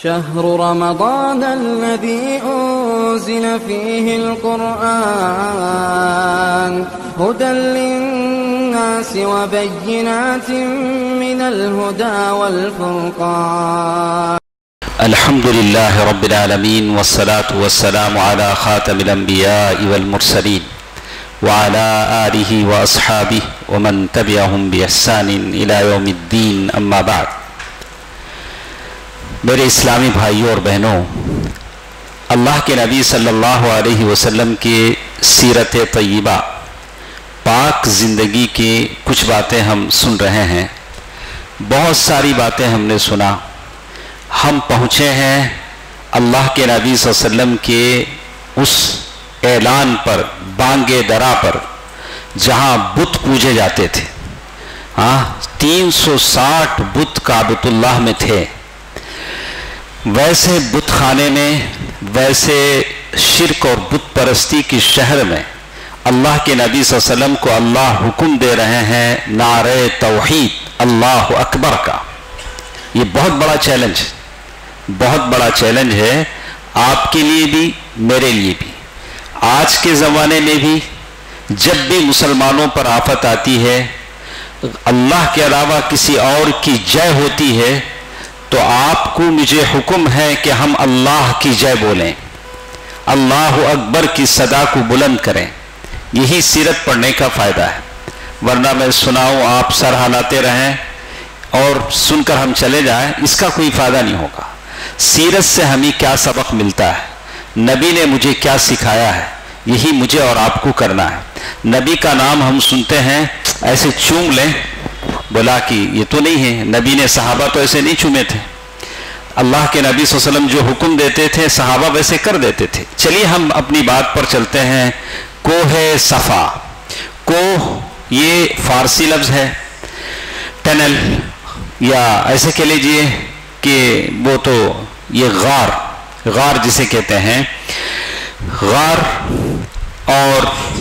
شهر رمضان الذي أنزل فيه القرآن هدى للناس وبينات من الهدى والفرقان. الحمد لله رب العالمين والصلاة والسلام على خاتم الأنبياء والمرسلين وعلى آله وأصحابه ومن تبعهم بإحسان إلى يوم الدين. أما بعد. میرے اسلامی بھائیوں اور بہنوں، اللہ کے نبی صلی اللہ علیہ وسلم کے سیرت طیبہ پاک زندگی کی کچھ باتیں ہم سن رہے ہیں. بہت ساری باتیں ہم نے سنا. ہم پہنچے ہیں اللہ کے نبی صلی اللہ علیہ وسلم کے اس اعلان پر، بانگ درا پر، جہاں بت پوجے جاتے تھے. 360 بت کعبۃ اللہ میں تھے. ویسے بت خانے میں، ویسے شرک اور بت پرستی کی شہر میں اللہ کے نبی صلی اللہ علیہ وسلم کو اللہ حکم دے رہے ہیں نعرہ توحید اللہ اکبر کا. یہ بہت بڑا چیلنج، بہت بڑا چیلنج ہے آپ کے لیے بھی، میرے لیے بھی. آج کے زمانے میں بھی جب بھی مسلمانوں پر آفت آتی ہے، اللہ کے علاوہ کسی اور کی جے ہوتی ہے، تو آپ کو مجھے حکم ہے کہ ہم اللہ کی جے بولیں، اللہ اکبر کی صدا کو بلند کریں. یہی سیرت پڑھنے کا فائدہ ہے. ورنہ میں سناؤں، آپ سر ہلاتے رہیں اور سن کر ہم چلے جائیں، اس کا کوئی فائدہ نہیں ہوگا. سیرت سے ہمیں کیا سبق ملتا ہے، نبی نے مجھے کیا سکھایا ہے، یہی مجھے اور آپ کو کرنا ہے. نبی کا نام ہم سنتے ہیں ایسے چوم لیں، بولا کہ یہ تو نہیں ہے. نبی نے صحابہ تو ایسے نہیں چومے تھے. اللہ کے نبی صلی اللہ علیہ وسلم جو حکم دیتے تھے صحابہ ویسے کر دیتے تھے. چلیے ہم اپنی بات پر چلتے ہیں. کوہ صفا، کوہ یہ فارسی لفظ ہے. ٹنل یا ایسے کہہ لیجئے کہ وہ تو یہ غار جسے کہتے ہیں، غار. اور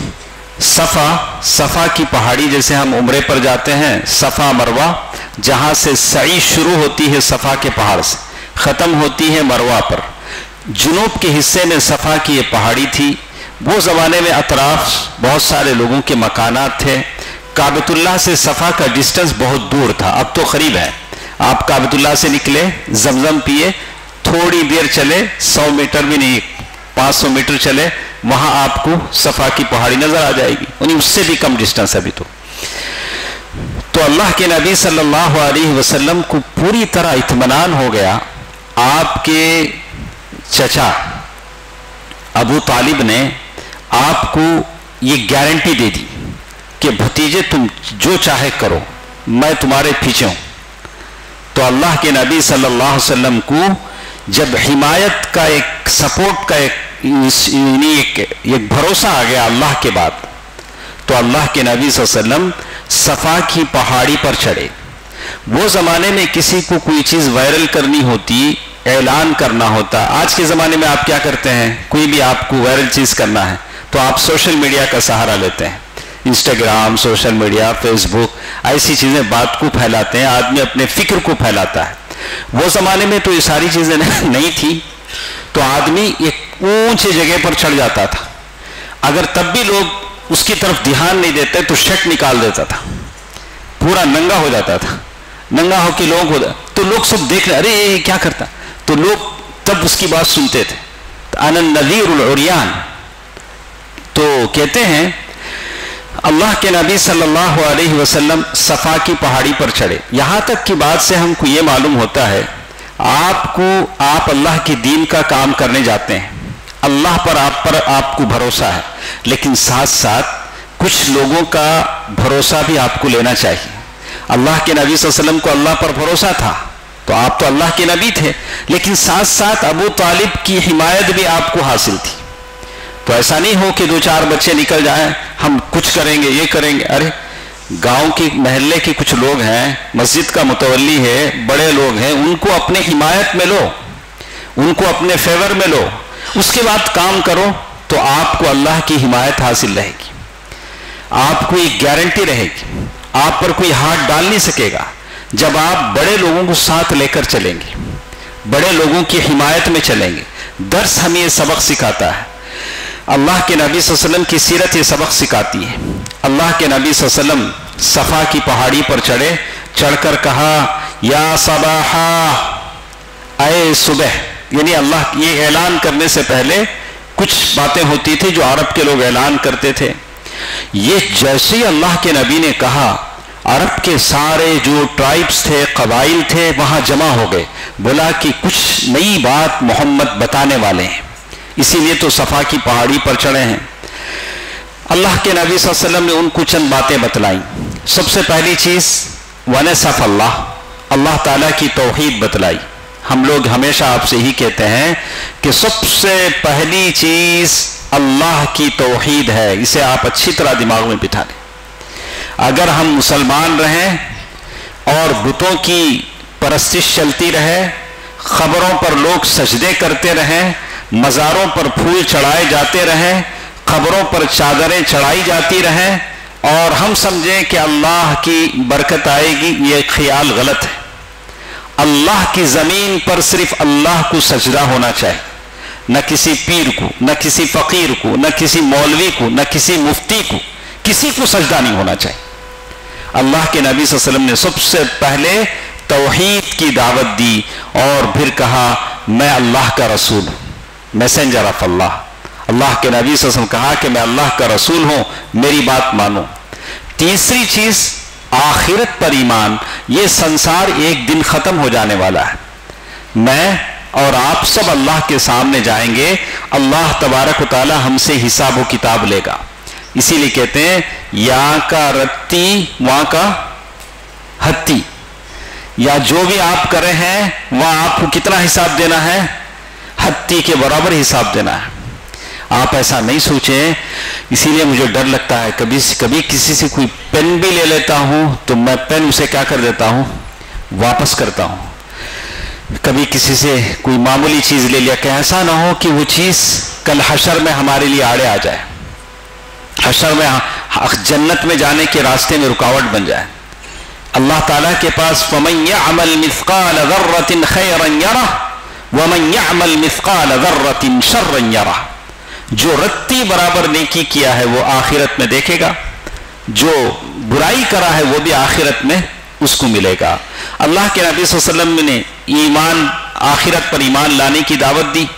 صفا کی پہاڑی، جیسے ہم عمرے پر جاتے ہیں صفا مروہ، جہاں سے سعی شروع ہوتی ہے صفا کے پہاڑ سے، ختم ہوتی ہے مروہ پر. جنوب کے حصے میں صفا کی یہ پہاڑی تھی. وہ زمانے میں اطراف بہت سارے لوگوں کے مکانات تھے. کعبۃ اللہ سے صفا کا ڈسٹنس بہت دور تھا، اب تو قریب ہے. آپ کعبۃ اللہ سے نکلے، زمزم پیے، تھوڑی دیر چلے، 100 میٹر بھی نہیں، 500 میٹر چلے، وہاں آپ کو صفا کی پہاڑی نظر آ جائے گی. انہیں اس سے بھی کم ڈسٹنس ابھی تو اللہ کے نبی صلی اللہ علیہ وسلم کو پوری طرح اطمینان ہو گیا. آپ کے چچا ابو طالب نے آپ کو یہ گارنٹی دے دی کہ بھتیجے تم جو چاہے کرو، میں تمہارے پیچھے ہوں. تو اللہ کے نبی صلی اللہ علیہ وسلم کو جب حمایت کا ایک سپورٹ کا ایک بھروسہ آ گیا اللہ کے بعد، تو اللہ کے نبی صلی اللہ علیہ وسلم صفا کی پہاڑی پر چڑھے. وہ زمانے میں کسی کو کوئی چیز وائرل کرنی ہوتی، اعلان کرنا ہوتا. آج کے زمانے میں آپ کیا کرتے ہیں، کوئی بھی آپ کو وائرل چیز کرنا ہے تو آپ سوشل میڈیا کا سہارا لیتے ہیں. Instagram, social media, Facebook, ایسی چیزیں بات کو پھیلاتے ہیں. آدمی اپنے فکر کو پھیلاتا ہے. وہ زمانے میں تو یہ ساری چیزیں نہیں تھی، تو آدمی ایک اونچے جگہ پر چڑھ جاتا تھا. اگر تب بھی لوگ اس کی طرف دھیان نہیں دیتے تو شرٹ نکال دیتا تھا، پورا ننگا ہو جاتا تھا. ننگا ہو کے تو لوگ سب دیکھ رہے، ارے یہ کیا کرتا. تو لوگ تب اس کی بات سنتے تھے. انا النذیر العریان. تو کہتے ہیں اللہ کے نبی صلی اللہ علیہ وسلم صفا کی پہاڑی پر چڑھے. یہاں تک کی بات سے ہم کو یہ معلوم ہوتا ہے آپ اللہ کی دین کا کام کرنے جاتے ہیں، اللہ پر آپ کو بھروسہ ہے، لیکن ساتھ ساتھ کچھ لوگوں کا بھروسہ بھی آپ کو لینا چاہیے. اللہ کے نبی صلی اللہ علیہ وسلم کو اللہ پر بھروسہ تھا، تو آپ تو اللہ کے نبی تھے، لیکن ساتھ ساتھ ابو طالب کی حمایت بھی آپ کو حاصل تھی. تو ایسا نہیں ہو کہ 2-4 بچے نکل جائیں، ہم کچھ کریں گے، یہ کریں گے. ارے گاؤں کے محلے کے کچھ لوگ ہیں، مسجد کا متولی ہے، بڑے لوگ ہیں، ان کو اپنے حمایت میں لو، ان کو اپنے فیور میں لو، اس کے بعد کام کرو، تو آپ کو اللہ کی حمایت حاصل رہے گی. آپ کو ایک گارنٹی رہے گی، آپ پر کوئی ہاتھ ڈال نہیں سکے گا جب آپ بڑے لوگوں کو ساتھ لے کر چلیں گے. بڑے لوگوں کی حمایت میں چلیں گے. درس ہمیں یہ سبق سکھاتا ہے. اللہ کے نبی صلی اللہ علیہ وسلم کی سیرت یہ سبق سکھاتی ہے. اللہ کے نبی صلی اللہ علیہ وسلم صفا کی پہاڑی پر چڑھے, چڑھ کر کہا یا صباحا, اے صبح. یعنی اللہ یہ اعلان کرنے سے پہلے کچھ باتیں ہوتی تھی جو عرب کے لوگ اعلان کرتے تھے. یہ جیسے ہی اللہ کے نبی نے کہا, عرب کے سارے جو ٹرائبز تھے, قبائل تھے, وہاں جمع ہو گئے. بولا کہ کچھ نئی بات محمد بتانے والے ہیں, اسی لیے تو صفا کی پہاڑی پر چڑھے ہیں. اللہ کے نبی صلی اللہ علیہ وسلم نے ان کو چند باتیں بتلائیں. سب سے پہلی چیز وَنَصَفَ اللَّهُ, اللہ تعالیٰ کی توحید بتلائی. ہم لوگ ہمیشہ آپ سے ہی کہتے ہیں کہ سب سے پہلی چیز اللہ کی توحید ہے. اسے آپ اچھی طرح دماغ میں بٹھا لیں. اگر ہم مسلمان رہیں اور بتوں کی پرستش چلتی رہے, قبروں پر لوگ سجدے کرتے رہیں, مزاروں پر پھول چڑھائے جاتے رہیں, قبروں پر چادریں چڑھائی جاتی رہیں, اور ہم سمجھیں کہ اللہ کی برکت آئے گی, یہ خیال غلط ہے. اللہ کی زمین پر صرف اللہ کو سجدہ ہونا چاہیے, نہ کسی پیر کو, نہ کسی فقیر کو, نہ کسی مولوی کو, نہ کسی مفتی کو, کسی کو سجدہ نہیں ہونا چاہیے. اللہ کے نبی صلی اللہ علیہ وسلم نے سب سے پہلے توحید کی دعوت دی, اور پھر کہا میں اللہ کا رسول ہوں, میسنجر آف اللہ. اللہ کے نبی صلی اللہ علیہ وسلم کہا کہ میں اللہ کا رسول ہوں, میری بات مانو. تیسری چیز آخرت پر ایمان. یہ سنسار ایک دن ختم ہو جانے والا ہے. میں اور آپ سب اللہ کے سامنے جائیں گے. اللہ تبارک و تعالی ہم سے حساب و کتاب لے گا. اسی لیے کہتے ہیں یا کا رتی وہاں کا ہتی, یا جو بھی آپ کر رہے ہیں وہاں آپ کو کتنا حساب دینا ہے, ہتی کے برابر حساب دینا ہے. آپ ایسا نہیں سوچیں. اسی لیے مجھے ڈر لگتا ہے کبھی کسی سے کوئی پین بھی لے لیتا ہوں تو میں پین اسے کیا کر دیتا ہوں, واپس کرتا ہوں. کبھی کسی سے کوئی معمولی چیز لے لیا کہ ایسا نہ ہو کہ وہ چیز کل حشر میں ہمارے لیے آڑے آ جائے, حشر میں جنت میں جانے کے راستے میں رکاوٹ بن جائے. اللہ تعالیٰ کے پاس وَمَن يَعْمَلْ مِثْقَالَ ذَرَّةٍ خَيْرًا يَرَهُ وَمَن يَعْمَلْ مِثْقَالَ ذَرَّةٍ شَرًّا يَرَهُ. جو رتی برابر نیکی کیا ہے وہ آخرت میں دیکھے گا, جو برائی کرا ہے وہ بھی آخرت میں اس کو ملے گا. اللہ کے نبی صلی اللہ علیہ وسلم نے ایمان, آخرت پر ایمان لانے کی دعوت دی.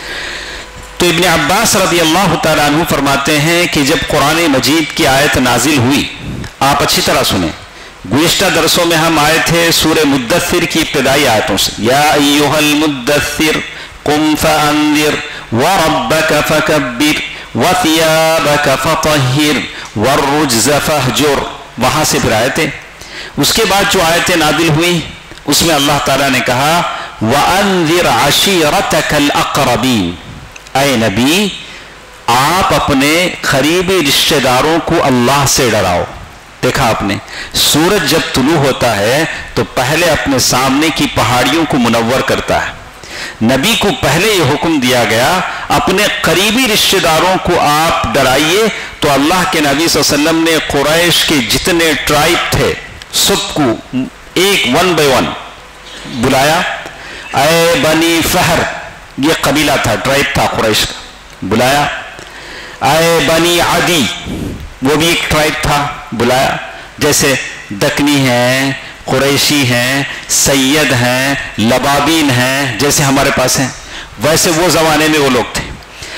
تو ابن عباس رضی اللہ تعالیٰ عنہ فرماتے ہیں کہ جب قرآن مجید کی آیت نازل ہوئی, آپ اچھی طرح سنیں, گزشتہ درسوں میں ہم آئے تھے سورہ مدثر کی ابتدائی آیتوں سے. یا ایھا المدثر قم فانذر وربک فکبر وثیابک فطہر والرجز فہجر, وہاں سے پھر آئے تھے. اس کے بعد جو آیتیں نازل ہوئی اس میں اللہ تعالیٰ نے کہا وَأَنذِرْ عَشِيرَتَكَ الْأَقْرَبِينَ, اے نبی آپ اپنے قریبی رشتہ داروں کو اللہ سے ڈراؤ. دیکھا آپ نے, سورج جب طلوع ہوتا ہے تو پہلے اپنے سامنے کی پہاڑیوں کو منور کرتا ہے. نبی کو پہلے یہ حکم دیا گیا اپنے قریبی رشتہ داروں کو آپ ڈرائیے. تو اللہ کے نبی صلی اللہ علیہ وسلم نے قریش کے جتنے ٹرائب تھے سب کو ایک ون بائی ون بلایا. اے بنی فہر, یہ قبیلہ تھا, ٹرائب تھا قریش کا, بلایا. اے بنی عدی, وہ بھی ایک ٹرائب تھا, بلایا. جیسے دکنی ہیں, قریشی ہیں, سید ہیں, لبابین ہیں, جیسے ہمارے پاس ہیں, ویسے وہ زمانے میں وہ لوگ تھے.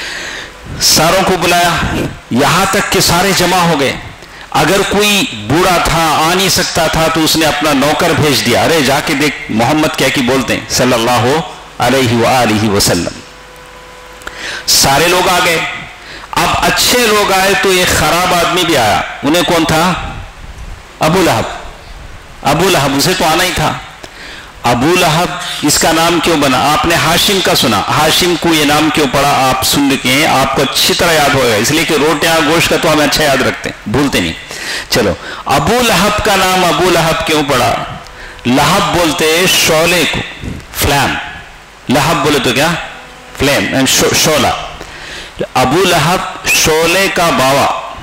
ساروں کو بلایا, یہاں تک کہ سارے جمع ہو گئے. اگر کوئی بوڑھا تھا, آ نہیں سکتا تھا, تو اس نے اپنا نوکر بھیج دیا, ارے جا کے دیکھ محمد کیا کی بولتے ہیں صلی اللہ علیہ وآلہ وسلم. سارے لوگ آ گئے. اب اچھے لوگ آئے تو ایک خراب آدمی بھی آیا. انہیں کون تھا؟ ابو لہب. ابو لہب, اسے تو آنا ہی تھا. ابو لہب اس کا نام کیوں بنا؟ آپ نے ہاشم کا سنا, ہاشم کو یہ نام کیوں پڑا؟ آپ سن کے ہیں, آپ کو اچھی طرح یاد ہوگا, اس لیے کہ روٹیاں گوشت کا تو ہمیں اچھا یاد رکھتے ہیں, بھولتے نہیں. چلو, ابو لہب کا نام ابو لہب کیوں پڑا؟ لہب بولتے شعلے کو, فلیم. لہب بولے تو کیا؟ فلیم, شعلہ. ابو لہب شعلے کا باوا,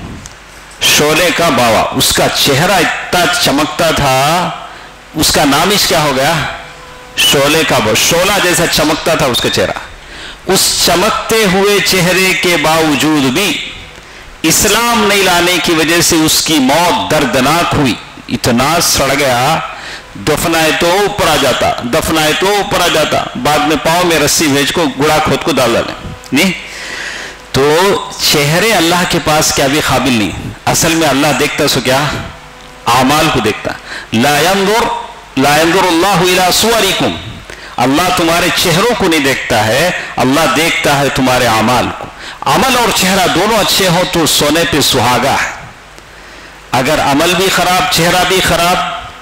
شعلے کا باوا. اس کا چہرہ اتنا چمکتا تھا, اس کا نام کیا ہو گیا؟ शोले का शोला जैसा चमकता था उसका चेहरा। उस चमकते हुए चेहरे के बावजूद भी इस्लाम नहीं लाने की वजह से उसकी मौत दर्दनाक हुई। इतना सड़ गया, दफनाए तो ऊपर आ जाता, दफनाए तो ऊपर आ जाता, बाद में पांव में रस्सी भेज को गुड़ा खोद को डाल डाले नहीं। तो चेहरे अल्लाह के पास क्या भी काबिल नहीं। असल में अल्लाह देखता सो क्या, आमाल को देखता। ला यंजुर अल्लाहु इला सुवरिकुम, अल्लाह तुम्हारे चेहरों को नहीं देखता है, अल्लाह देखता है तुम्हारे अमाल को। अमल और चेहरा दोनों अच्छे हो तो सोने पे सुहागा है। अगर अमल भी खराब, चेहरा भी खराब,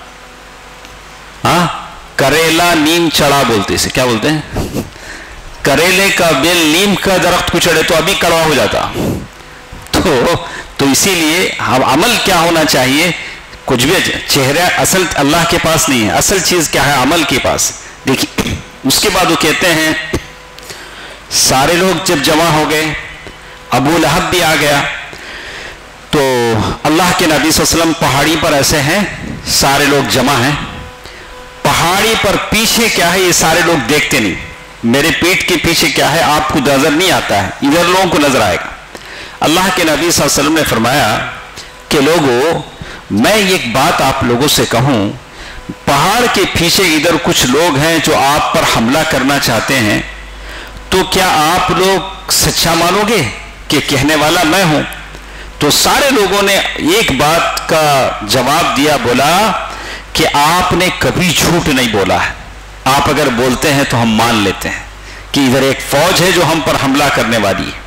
हाँ, करेला नीम चढ़ा बोलते से, क्या बोलते हैं, करेले का बेल नीम का दरख्त को चढ़े तो अभी कड़वा हो जाता। तो इसीलिए हम अमल क्या होना चाहिए, कुछ भी चेहरा असल अल्लाह के पास नहीं है, असल चीज क्या है, अमल के पास। देखिए उसके बाद वो कहते हैं सारे लोग जब जमा हो गए, अबू लहब भी आ गया, तो अल्लाह के नबी सल्लल्लाहु अलैहि वसल्लम पहाड़ी पर ऐसे हैं, सारे लोग जमा हैं पहाड़ी पर। पीछे क्या है ये सारे लोग देखते नहीं, मेरे पीठ के पीछे क्या है आपको नजर नहीं आता है, इधर लोगों को नजर आएगा। अल्लाह के नबी सल्लल्लाहु अलैहि वसल्लम ने फरमाया कि लोगों, मैं एक बात आप लोगों से कहूं, पहाड़ के पीछे इधर कुछ लोग हैं जो आप पर हमला करना चाहते हैं, तो क्या आप लोग सच्चा मानोगे कि कहने वाला मैं हूं? तो सारे लोगों ने एक बात का जवाब दिया, बोला कि आपने कभी झूठ नहीं बोला है, आप अगर बोलते हैं तो हम मान लेते हैं कि इधर एक फौज है जो हम पर हमला करने वाली है।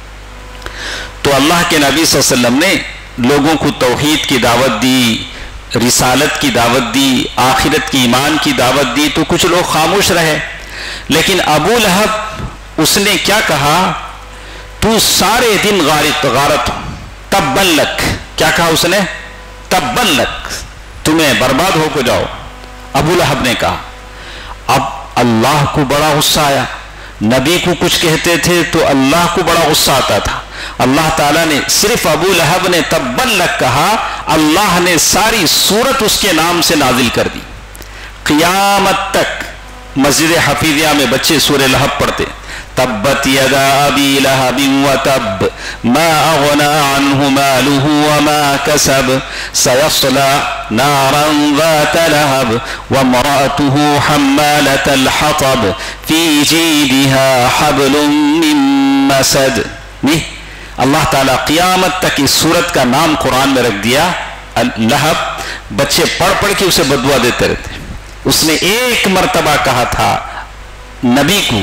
तो अल्लाह के नबी सल्लल्लाहु अलैहि वसल्लम ने लोगों को तौहीद की दावत दी, रिसालत की दावत दी, आखिरत की ईमान की दावत दी, तो कुछ लोग खामोश रहे। लेकिन अबू लहब उसने क्या कहा, तू सारे दिन गारत तब्बन लक, क्या कहा उसने, तब्बन लक, तुम्हें बर्बाद होकर जाओ, अबू लहब ने कहा। अब अल्लाह को बड़ा गुस्सा आया, नबी को कुछ कहते थे तो अल्लाह को बड़ा गुस्सा आता था। अल्लाह ताला ने सिर्फ अबू लहब ने तब्बन लक कहा, अल्लाह ने सारी सूरत उसके नाम से नाजिल कर दी। क़ियामत तक मस्जिद हफीज़िया में बच्चे सूरह लहब पढ़ते, तब्बत यदा अबी लहबिन व तब मा अग़ना अन्हु मालुहु व मा कसब सयस्ला नारन ज़ात लहब व इम्रअतुहु हम्मालतल हतब फी जीदिहा हब्लुम मिन मसद। नहीं, अल्लाह ताला क़ियामत तक इस सूरत का नाम कुरान में रख दिया। लहब, बच्चे पढ़ पढ़ के उसे बदुआ देते रहते। उसने एक मर्तबा कहा था नबी को,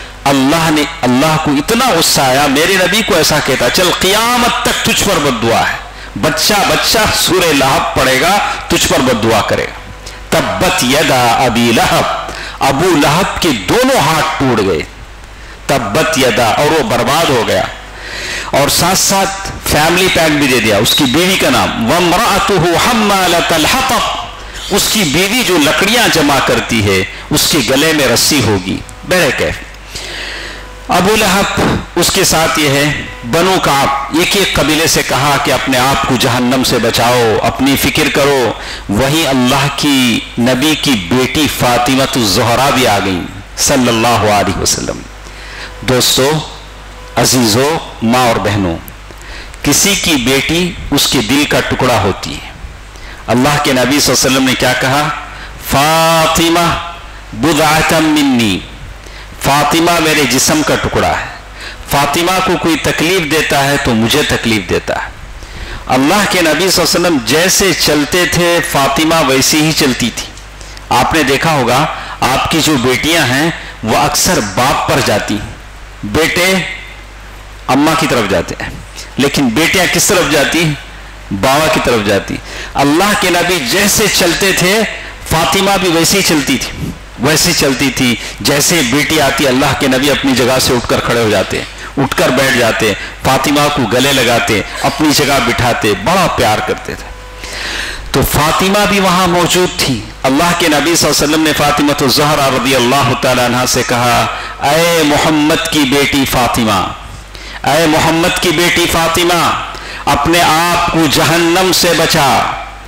अल्लाह को इतना गुस्सा आया, मेरे नबी को ऐसा कहता, चल क़ियामत तक तुझ पर बद्दुआ है, बच्चा बच्चा सूरह लहब पढ़ेगा, तुझ पर बद्दुआ करेगा। तब्बत यदा अबी लहब, अबू लहब के दोनों हाथ टूट गए, तब्बत यदा, और वो बर्बाद हो गया। और साथ साथ फैमिली पैक भी दे दिया, उसकी बीवी का नाम, वम्रअतुहु हम्मालतल हतब, उसकी बीवी जो लकड़ियां जमा करती है उसके गले में रस्सी होगी। बहरकैफ अबू लहब उसके साथ ये है, बनु काब, एक एक कबीले से कहा कि अपने आप को जहन्नम से बचाओ, अपनी फिक्र करो। वही अल्लाह की नबी की बेटी फातिमा ज़हरा भी आ गई सल्लल्लाहु अलैहि वसल्लम। दोस्तों, अजीजों, माँ और बहनों, किसी की बेटी उसके दिल का टुकड़ा होती है। अल्लाह के नबी सल्लल्लाहु अलैहि वसल्लम ने क्या कहा, फातिमा बुदअतम मिन्नी, फातिमा मेरे जिस्म का टुकड़ा है। फातिमा को कोई तकलीफ देता है तो मुझे तकलीफ देता है। अल्लाह के नबी सल्लल्लाहु अलैहि वसल्लम जैसे चलते थे फातिमा वैसी ही चलती थी। आपने देखा होगा आपकी जो बेटियां हैं वह अक्सर बाप पर जाती, बेटे अम्मा की तरफ जाते हैं, लेकिन बेटियां किस तरफ जाती, बाबा की तरफ जाती। अल्लाह के नबी जैसे चलते थे फातिमा भी वैसी चलती थी, वैसी चलती थी। जैसे बेटी आती अल्लाह के नबी अपनी जगह से उठकर खड़े हो जाते, उठकर बैठ जाते, फातिमा को गले लगाते, अपनी जगह बिठाते, बड़ा प्यार करते थे। तो फातिमा भी वहां मौजूद थी। अल्लाह के नबी सल्लल्लाहु अलैहि वसल्लम ने फातिमा तो ज़हरा रज़ी अल्लाह तआला अन्हा से कहा, ऐ मोहम्मद की बेटी फातिमा, ऐ मोहम्मद की बेटी फातिमा, अपने आप को जहन्नम से बचा।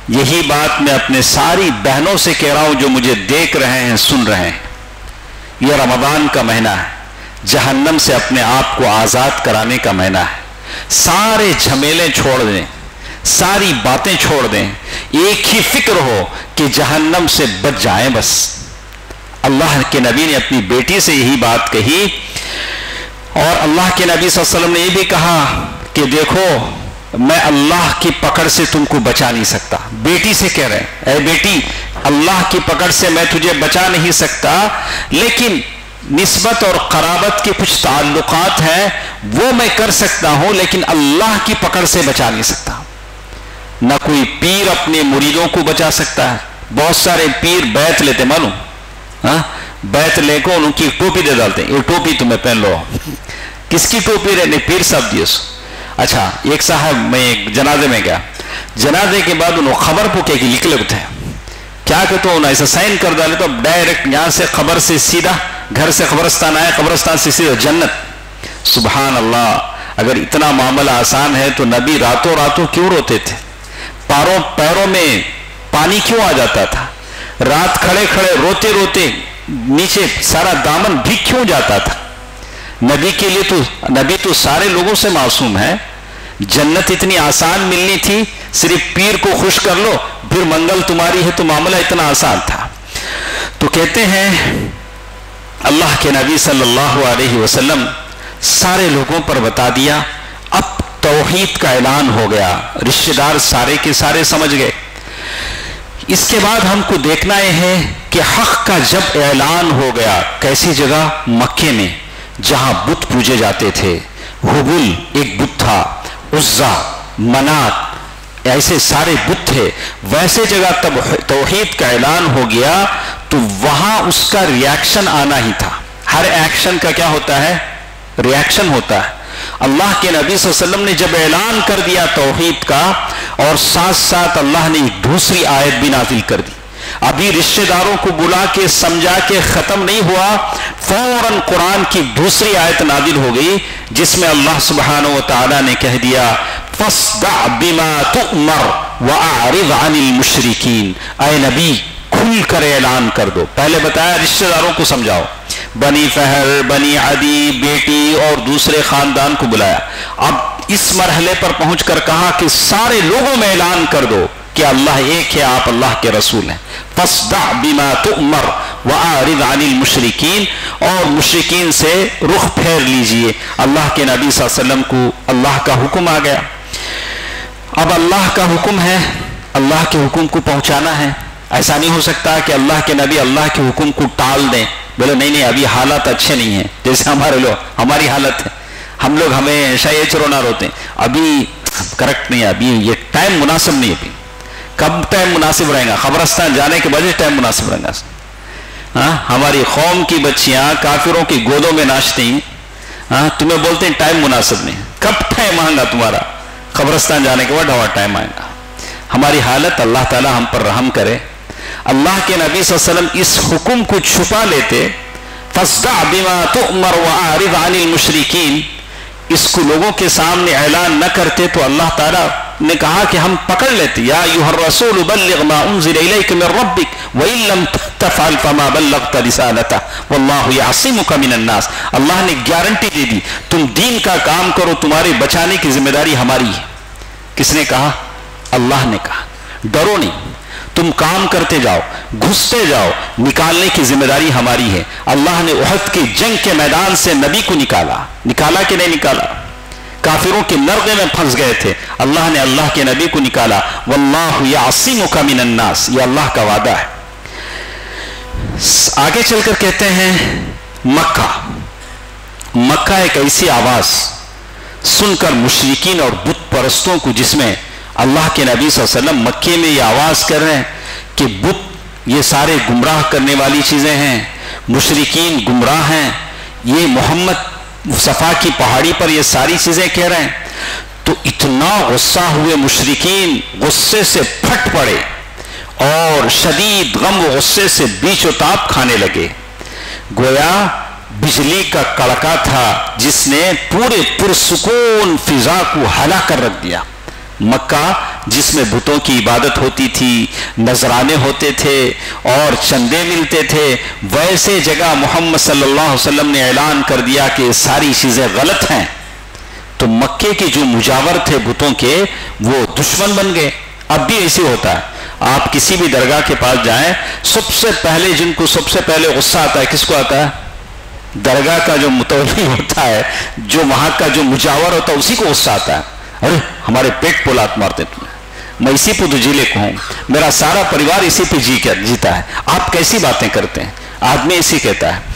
یہی بات میں اپنے ساری بہنوں سے کہہ رہا ہوں جو مجھے دیکھ رہے ہیں، سن رہے ہیں، یہ رمضان کا مہینہ ہے، جہنم سے اپنے آپ کو آزاد کرانے کا مہینہ ہے۔ سارے جھمیلے چھوڑ دیں، ساری باتیں چھوڑ دیں، ایک ہی فکر ہو کہ جہنم سے بچ جائیں بس۔ اللہ کے نبی نے اپنی بیٹی سے یہی بات کہی، اور اللہ کے نبی صلی اللہ علیہ وسلم نے یہ بھی کہا کہ دیکھو میں اللہ کی پکڑ سے تم کو بچا نہیں سکتا۔ بیٹی سے کہہ رہے ہیں، اے بیٹی اللہ کی پکڑ سے میں تجھے بچا نہیں سکتا، لیکن نسبت اور قرابت کے کچھ تعلقات ہیں وہ میں کر سکتا ہوں، لیکن اللہ کی پکڑ سے بچا نہیں سکتا۔ نہ کوئی پیر اپنے مریدوں کو بچا سکتا ہے۔ بہت سارے پیر بیعت لیتے، معلوم، بیعت لے کو ان کی ٹوپی دے ڈالتے ہیں، یہ ٹوپی تمہیں پہن لو۔ کس کی ٹوپی رہنے؟ پیر صاحب دی۔ اچھا ایک صاحب، میں ایک جنازے میں گیا، جنازے کے بعد انہوں خبر پوکے کی لکھ لگتے ہیں، کیا کہ تو انہیں ایسا سائن کر ڈالے تو ڈائریکٹ یہاں سے خبر سے سیدھا گھر سے قبرستان آئے، قبرستان سے سیدھا جنت۔ سبحان اللہ، اگر اتنا معاملہ آسان ہے تو نبی راتوں راتوں کیوں روتے تھے؟ پیروں میں پانی کیوں آ جاتا تھا؟ رات کھڑے کھڑے روتے روتے نیچے سارا دامن بھی کیوں جاتا تھا؟ نبی کے لیے تو، نبی تو سارے لوگوں سے معصوم ہے۔ جنت اتنی آسان ملنی تھی، صرف پیر کو خوش کر لو پھر منگل تمہاری ہے، تو معاملہ اتنا آسان تھا۔ تو کہتے ہیں اللہ کے نبی صلی اللہ علیہ وسلم سارے لوگوں پر بتا دیا، اب توحید کا اعلان ہو گیا، رشتہ دار سارے کے سارے سمجھ گئے۔ اس کے بعد ہم کو دیکھنا یہ ہے کہ حق کا جب اعلان ہو گیا، کیسی جگہ؟ مکے میں، جہاں بت پوجے جاتے تھے۔ حبل ایک بت تھا، عزا، منات، ایسے سارے بت تھے۔ ویسے جگہ تب توحید کا اعلان ہو گیا تو وہاں اس کا ریاکشن آنا ہی تھا۔ ہر ایکشن کا کیا ہوتا ہے؟ ریاکشن ہوتا ہے۔ اللہ کے نبی صلی اللہ علیہ وسلم نے جب اعلان کر دیا توحید کا، اور ساتھ ساتھ اللہ نے ایک دوسری آیت بھی نازل کر دی۔ ابھی رشتہ داروں کو بلا کے سمجھا کے ختم نہیں ہوا، فوراً قرآن کی دوسری آیت نازل ہو گئی جس میں اللہ سبحانہ و تعالی نے کہہ دیا فَاصْدَعْ بِمَا تُؤْمَرْ وَأَعْرِضْ عَنِ الْمُشْرِكِينَ۔ اے نبی کھل کر اعلان کر دو۔ پہلے بتایا رشتہ داروں کو سمجھاؤ، بنی فہر، بنی عدی، بیٹی اور دوسرے خاندان کو بلایا۔ اب اس مرحلے پر پہنچ کر کہا کہ سارے لوگوں میں اعلان کر دو کہ اللہ ایک ہے، آپ اللہ کے رسول ہیں۔ فَاصْدَعْ بِمَا تُؤْمَرْ وَأَعْرِضْ عَنِ الْمُشْرِكِينَ، اور مشرکین سے رخ پھیر لیجئے۔ اللہ کے نبی صلی اللہ علیہ وسلم کو اللہ کا حکم آ گیا۔ اب اللہ کا حکم ہے، اللہ کے حکم کو پہنچانا ہے۔ ایسا نہیں ہو سکتا کہ اللہ کے نبی اللہ کے حکم کو ٹال دیں، بولے نہیں نہیں ابھی حالات اچھے نہیں ہیں، جیسے ہماری حالت ہے، ہم لوگ ہمیشہ یہ چرونا روتے ہیں، ابھی کریکٹ نہیں ہے، ابھی یہ ٹائم مناسب نہیں ہے۔ ابھی کب ٹائم مناسب رہے گا؟ قبرستان جانے کے بعد ٹائم مناسب رہے گا۔ ہماری قوم کی بچیاں کافروں کی گودوں میں ناچتی ہیں، تمہیں بولتے ہیں ٹائم مناسب نہیں۔ کب ٹائم آئے گا تمہارا؟ قبرستان جانے کے بعد ٹائم آئے گا۔ ہماری حالت، اللہ تعالی ہم پر رحم کرے۔ اللہ کے نبی صلی اللہ علیہ وسلم اس حکم کو چھپا لیتے، فَاصْدَعْ بِمَا تُؤْمَرْ وَأَعْرِضْ عَنِ الْمُشْرِكِينَ، اس کو لوگوں کے سامنے اعلان نہ کرتے تو اللہ تعالیٰ نے کہا کہ ہم پکڑ لیتے، یا ایھا الرسول بلغ ما انزل الیک من ربک وان لم تفعل فما بلغت رسالتہ واللہ یعصمک من الناس۔ اللہ نے گارنٹی دے دی، تم دین کا کام کرو، تمہارے بچانے کی ذمہ داری ہماری ہے۔ کس نے کہا؟ اللہ نے کہا۔ ڈرو نہیں، تم کام کرتے جاؤ، گھستے جاؤ، نکالنے کی ذمہ داری ہماری ہے۔ اللہ نے احد کی جنگ کے میدان سے نبی کو نکالا کہ نہیں نکالا؟ کافروں کے نرغے میں پھنس گئے تھے، اللہ نے اللہ کے نبی کو نکالا۔ واللہ یعصمک من الناس، یہ اللہ کا وعدہ ہے۔ آگے چل کر کہتے ہیں مکہ ایک ایسی آواز سن کر مشرکین اور بت پرستوں کو، جس میں اللہ کے نبی صلی اللہ علیہ وسلم مکے میں یہ آواز کر رہے ہیں کہ بت یہ سارے گمراہ کرنے والی چیزیں ہیں، مشرکین گمراہ ہیں، یہ محمد صفا کی پہاڑی پر یہ ساری چیزیں کہہ رہے ہیں، تو اتنا غصہ ہوئے مشرکین، غصے سے پھٹ پڑے اور شدید غم و غصے سے بیچ و تاب کھانے لگے۔ گویا بجلی کا کڑکا تھا جس نے پورے پرسکون فضا کو ہلا کر رکھ دیا۔ مکہ جس میں بتوں کی عبادت ہوتی تھی، نذرانے ہوتے تھے اور چندے ملتے تھے، ویسے جگہ محمد صلی اللہ علیہ وسلم نے اعلان کر دیا کہ یہ ساری چیزیں غلط ہیں، تو مکے کے جو مجاور تھے بتوں کے وہ دشمن بن گئے۔ اب بھی ایسے ہوتا ہے، آپ کسی بھی درگاہ کے پاس جائیں، سب سے پہلے جن کو سب سے پہلے غصہ آتا ہے کس کو آتا ہے؟ درگاہ کا جو متولی ہوتا ہے، جو وہاں کا جو مجاور ہوتا ہے، اسی کو غصہ آتا ہے۔ ارے ہمارے پیٹ پولات مارتے تمہیں، میں اسی پہ تو جیلے کو ہوں، میرا سارا پریوار اسی پہ جیتا ہے، آپ کیسی باتیں کرتے ہیں؟ آدمی اسی کہتا ہے۔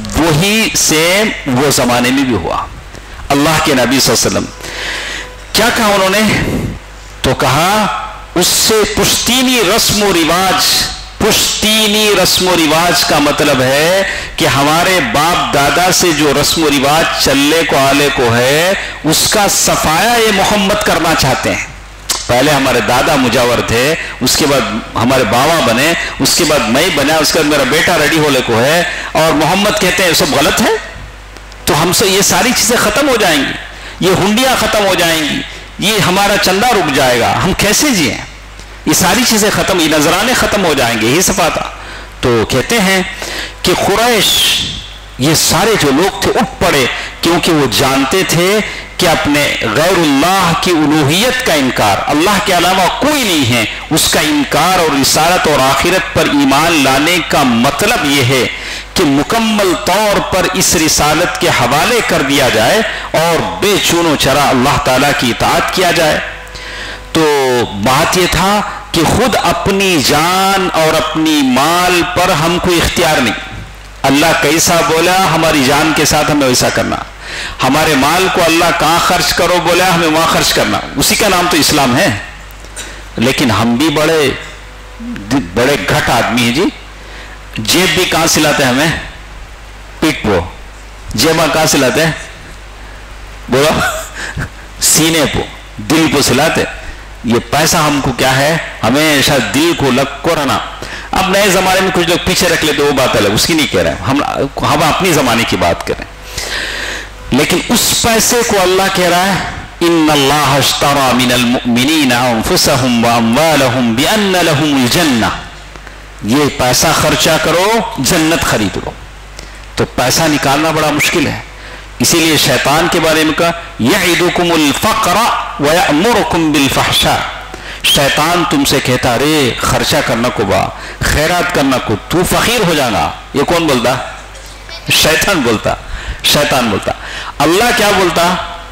وہی سیم وہ زمانے میں بھی ہوا۔ اللہ کے نبی صلی اللہ علیہ وسلم کیا کہا انہوں نے؟ تو کہا اس سے پشتینی رسم و رواج، پشتینی رسم و رواج کا مطلب ہے کہ ہمارے باپ دادا سے جو رسم و رواج چلنے کو آلے کو ہے، اس کا صفایا یہ محمد کرنا چاہتے ہیں۔ پہلے ہمارے دادا مجاور تھے، اس کے بعد ہمارے باوا بنے، اس کے بعد میں بنا، اس کے بعد میرا بیٹا ریڈی ہونے کو ہے، اور محمد کہتے ہیں یہ سب غلط ہے۔ تو ہم سے یہ ساری چیزیں ختم ہو جائیں گی، یہ ہنڈیاں ختم ہو جائیں گی، یہ ہمارا چندہ رک جائے گا، ہم کیسے جئیں؟ یہ ساری چیزیں ختم، یہ نذرانے ختم ہو جائیں گے، یہ صفا تھا۔ تو کہتے ہیں کہ قریش یہ سارے جو لوگ تھے اٹھ پڑے، کیونکہ وہ جانتے تھے کہ اپنے غیر اللہ کی الوہیت کا انکار، اللہ کے علاوہ کوئی نہیں ہے، اس کا انکار اور رسالت اور آخرت پر ایمان لانے کا مطلب یہ ہے کہ مکمل طور پر اس رسالت کے حوالے کر دیا جائے اور بے چون و چرا اللہ تعالیٰ کی اطاعت کیا جائے۔ تو بات یہ تھا کہ خود اپنی جان اور اپنی مال پر ہم کو اختیار نہیں، اللہ کیسا بولا ہماری جان کے ساتھ ہمیں ویسا کرنا، ہمارے مال کو اللہ کہاں خرچ کرو بولا ہمیں وہاں خرچ کرنا، اسی کا نام تو اسلام ہے۔ لیکن ہم بھی بڑے گھٹ آدمی ہیں جی، جیب بھی کہاں سے لاتے ہیں؟ ہمیں پیٹ پو، جیبا کہاں سے لاتے ہیں؟ بولو سینے پو، دل پو سے لاتے۔ یہ پیسہ ہم کو کیا ہے؟ ہمیشہ دل کو لگ کو رہنا۔ اب نئے زمانے میں کچھ لوگ پیچھے رکھ لیتے، وہ بات الگ، اس کی نہیں کہہ رہے ہیں، ہم اپنی زمانے کی بات کریں۔ لیکن اس پیسے کو اللہ کہہ رہا ہے ان اللہ اشترى من المؤمنین انفسهم واموالهم بان لهم الجنہ، یہ پیسہ خرچہ کرو جنت خرید لو۔ تو پیسہ نکالنا بڑا مشکل ہے، اسی لیے شیطان کے بارے میں کہا یعدکم الفقر ویأمرکم بالفحشاء، شیطان تم سے کہتا رے خرچہ کرنا کو با، خیرات کرنا کو، تو فقیر ہو جانا۔ یہ کون بولتا؟ شیطان بولتا، شیطان بولتا۔ اللہ کیا بولتا؟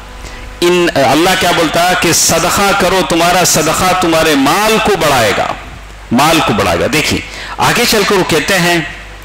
اللہ کیا بولتا کہ صدقہ کرو، تمہارا صدقہ تمہارے مال کو بڑھائے گا، مال کو بڑھائے گا۔ دیکھیے آگے چل کر وہ کہتے ہیں